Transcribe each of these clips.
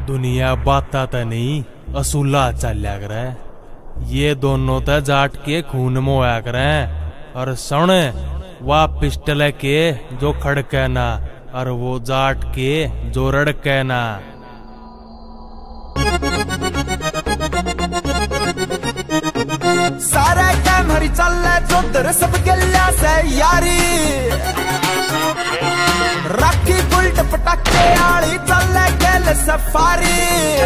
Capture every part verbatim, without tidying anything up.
दुनिया बाता तो नहीं असूला चलिया करे। ये दोनों तो जाट के खून में होया करे और सुन वह पिस्टल के जो खड़के ना और वो जाट के जो रड़के ना। सारे कैमरी चल चौधर सब गलिया से यारी राखी बुल्ट पटाखे आली चल गल सफारी।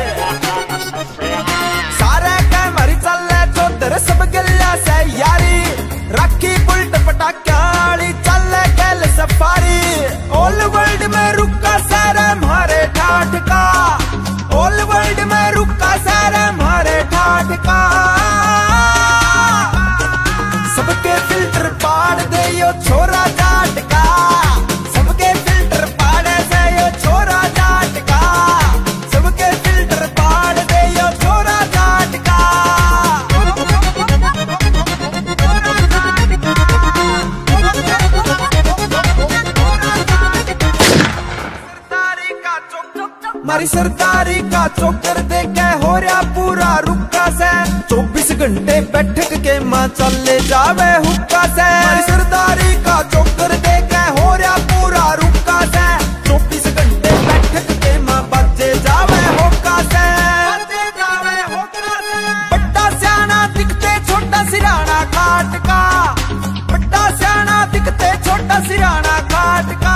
सारे कैमरी चल चौधर सब गलिया से यारी राखी बुल्ट पटाखे आली चल गल सफारी। ऑल वर्ल्ड में रुका सारे मारे ठाठ का, ऑल वर्ल्ड में रुका सारे मारे ठाठ का। सबके फिल्टर पाड़ दे यो छोरा जाट का, सबके फिल्टर पाड़े से यो छोरा जाट का, सबके फिल्टर पाड़ दे यो छोरा जाट का। मारी सरदारी का चौकर दे के हो रहा पूरा रुका से चौबीस घंटे बैठक के माँ चले जावे हुक्का से। मारी सरदारी का चौकर दे के हो रहा पूरा रुका से चौबीस घंटे बैठक के माँ बच्चे जावे हुक्का से। बड़ा सियाना दिखते छोटा सिराना काट का, बड़ा सियाना दिखते छोटा सिराना काट का।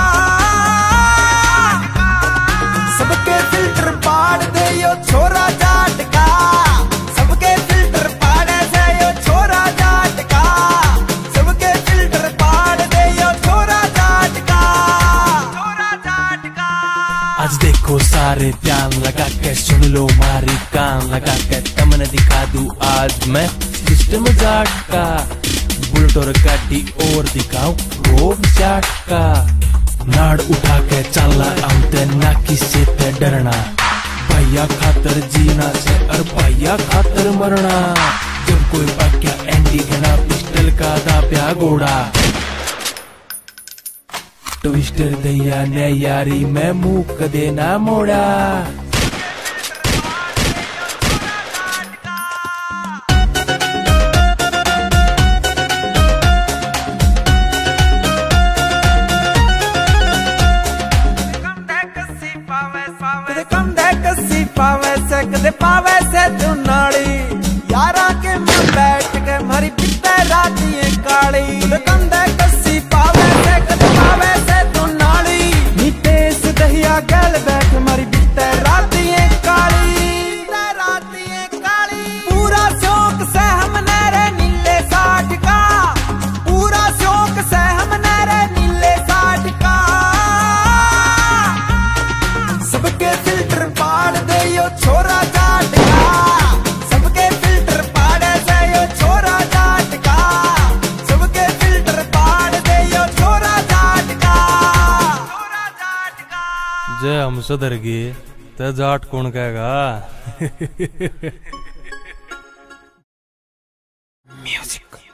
सबके फिल्टर पाड़ दे यो छोरा जाट का, सबके फिल्टर पाड़े से यो छोरा जाट का, सबके फिल्टर पाड़ दे यो छोरा जाट का, छोरा जाट का। आज देखो सारे ध्यान लगा के सुन लो मारी कान लगा के तमने दिखा दूं आज मैं सिस्टम जाट का। बुलेट और गाड़ी और दिखाऊं रोड जाट का। नाड़ उठा के चला आमते ना किसी ते डरना, भैया खातर जीना से और भैया खातर मरना। जब कोई पाक्या एंडी घना पिस्टल का दाप्या घोड़ा ट्विस्टर दैया ने यारी मैं मुंह कदे ना मोड़ा। पावे से कदे पावे से तू नाली यारा के मैं बैठ के मारी पिते राती काली। कंधे कसी पावे से कदे पावे से तू नाली नी तेज दहिया गल बैठ मारी पिते राती काली, राती काली। पूरा शौक से हमने रे नीले साठ का, पूरा शौक से हमने रे नीले साठ का। सबके फिल्टर पाड़ दे यो छोरा जाट का, सबके फिल्टर पाड़े से यो छोरा जाट का, सबके फिल्टर पाड़ दे यो छोरा जाट का, छोरा जाट का। जय हम सुधर गए तो जाट कौन कहेगा। म्यूजिक